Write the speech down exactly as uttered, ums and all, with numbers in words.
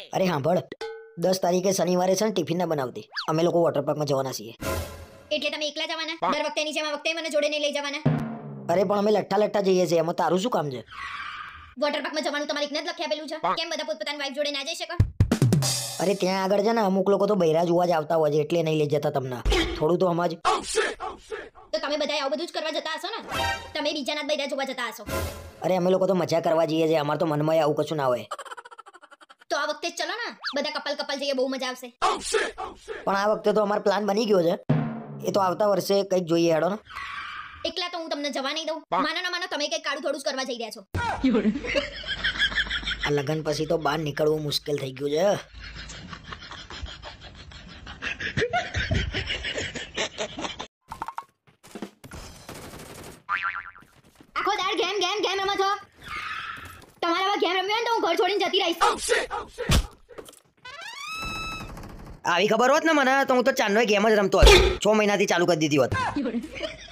અરે સાંભળ, દસ તારીખે શનિવારે છે ને ટિફિન ના બનાવતી, અમે લોકો વોટર પાર્કમાં જવાના છીએ. એટલે તમે એકલા જવાના? દર વખતેની જેમ આ વખતે મને જોડે નહીં લઈ જવાના? અરે પણ અમે લઠ્ઠા લઠ્ઠા જઈએ છીએ, એમાં તારું શું કામ છે? વોટર પાર્કમાં જવાનું તમારે એકને જ લખી આપેલું છે? કેમ બધા પોતપોતાની વાઈફ જોડે ના જઈ શકો? અરે ત્યાં આગળ છે ને અમુક લોકો તો બૈરા જોવા જ આવતા હોય છે, એટલે નહીં લઈ જતા તમને. થોડું તો સમજ. તો તમે બધા આવું બધું જ કરવા જતા હશો ને? તમે બીજાના જ બૈરા જોવા જતા હશો? અરે અમે લોકો તો મજા કરવા જઈએ છીએ, અમાર તો મનમાં આવું કશું ના હોય. તો આ વખતે જ ચલો ને, બધા કપલ કપલ જઈએ, બહુ મજા આવશે. પણ આ વખતે તો અમારો પ્લાન બની ગયો છે, એ તો આવતા વર્ષે કંઈક જોઈએ. હેડો ને. એકલા તો હું તમને જવા નહીં દઉં. માનો ના માનો તમે કંઈક કાળું થોડું જ કરવા જઈ રહ્યા છો. આ લગન પછી તો બહાર નીકળવું મુશ્કેલ થઈ ગયું છે. આખો દાડ ગેમ ગેમ ગેમ એમાં છો. તમારે હવે ગેમ રમ્યો ને તો હું ઘર છોડીને જતી રહીશ. આવી ખબર હોત ને મને તો હું તો ચાંદનો ગેમ જ રમતો હતો. છ મહિનાથી ચાલુ કરી દીધી હોત.